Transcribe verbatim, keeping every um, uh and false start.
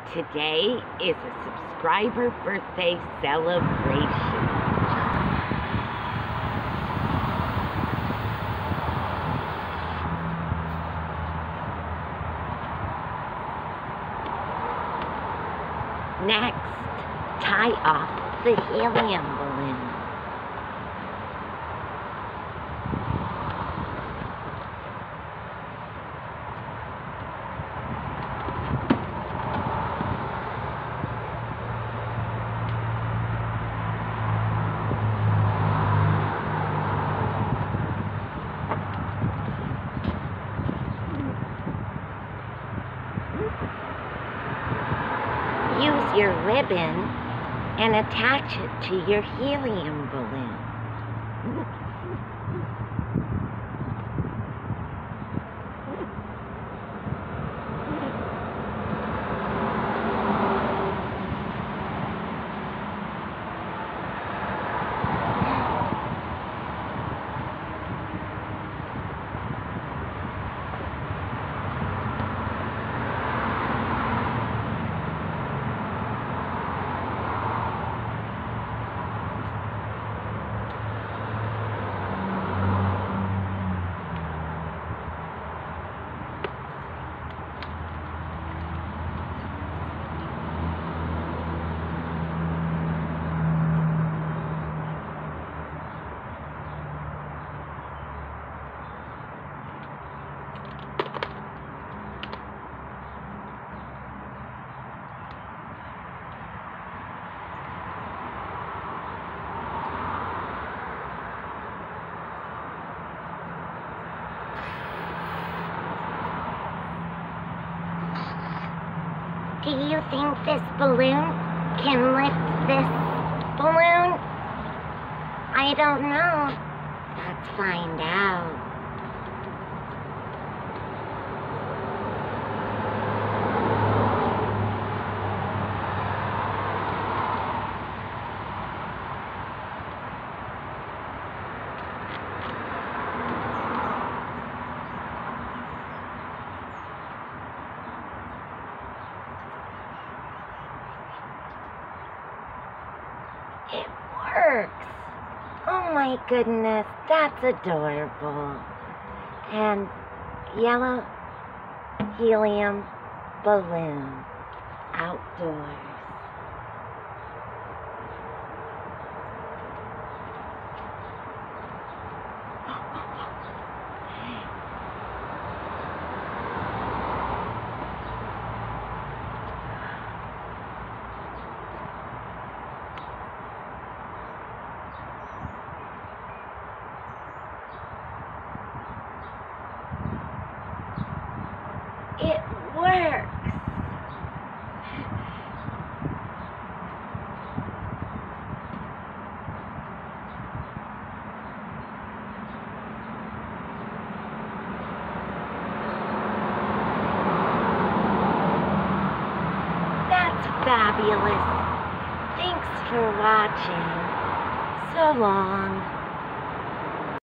Today is a subscriber birthday celebration. Next, tie off the helium balloon. Use your ribbon and attach it to your helium balloon. Do you think this balloon can lift this balloon? I don't know. Let's find out. It works! Oh my goodness, that's adorable. And yellow helium balloon outdoors. It works! That's fabulous. Thanks for watching. So long.